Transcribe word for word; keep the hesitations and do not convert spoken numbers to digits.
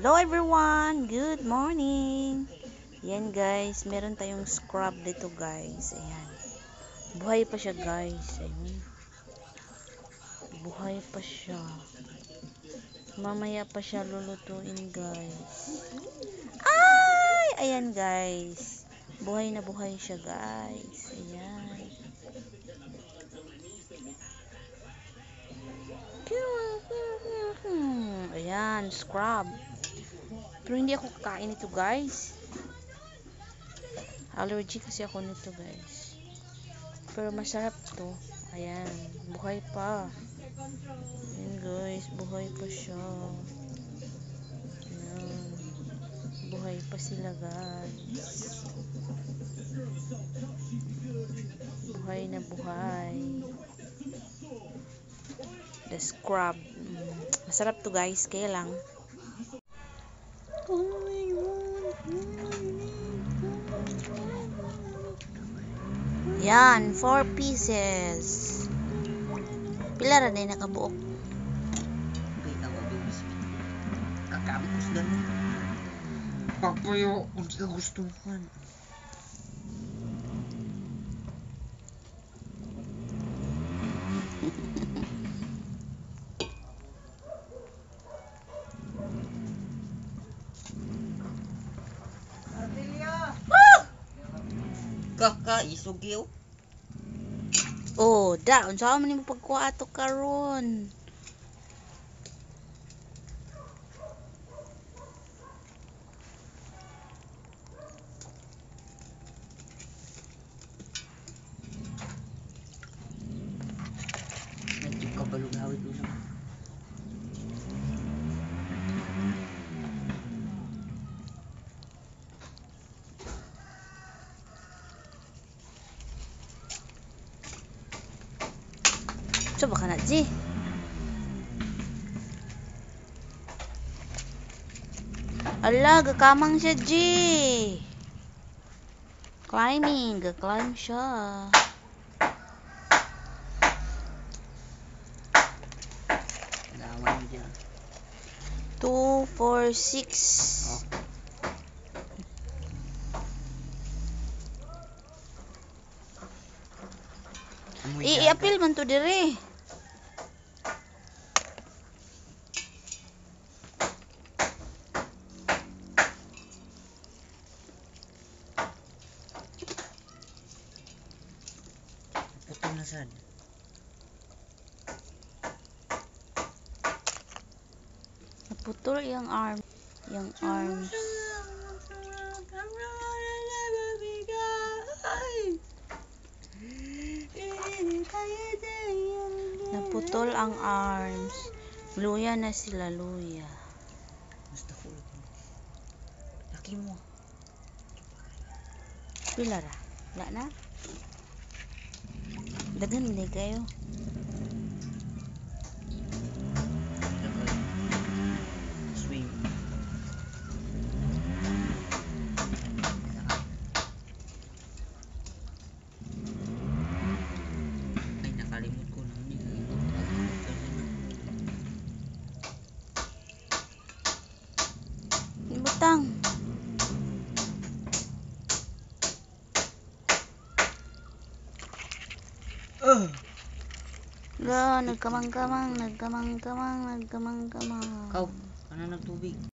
Hello everyone! Good morning! Yan guys, meron tayong scrub dito guys. Ayan. Buhay pa siya guys. Ayun. Buhay pa siya. Mamaya pa siya lulutuin guys. Ay! Ayan guys. Buhay na buhay siya guys. Ayan. Ayan, scrub. Pero hindi ako kakain ito guys. Allergy kasi ako nito guys. Pero masarap to. Ayan, buhay pa. Ayan guys, buhay pa siya. Ayan. Buhay pa sila guys. Buhay na buhay. The scrub. Mm. Masarap to guys, kaya lang. Yan, four pieces. Pila ra din nakabuok. Kakapos lang. Papayo, kung sila gustuhan. Kaka, isugyo. Oh, da, unsa man nimo pagkuha ato karon? Medyo kabalong hawid ulang. Coba ka na, G. Ala, gakamang siya, G. Climbing, gaclimb siya. Gawan dyan. Two, four, six. Oh. I-appeal man to dire. Putol na sad. Naputol yung arm. Yung arms. Naputol ang arms. Luya na sila, luya. Basta full. Laki mo. Pila ra? Wala na? Dagan hindi kayo. Swing. Ay, nakalimut ko na. Ibutang. Uh. Ga, nagkamang-kamang, nagkamang-kamang, nagkamang-kamang. Kau, ano ng tubig?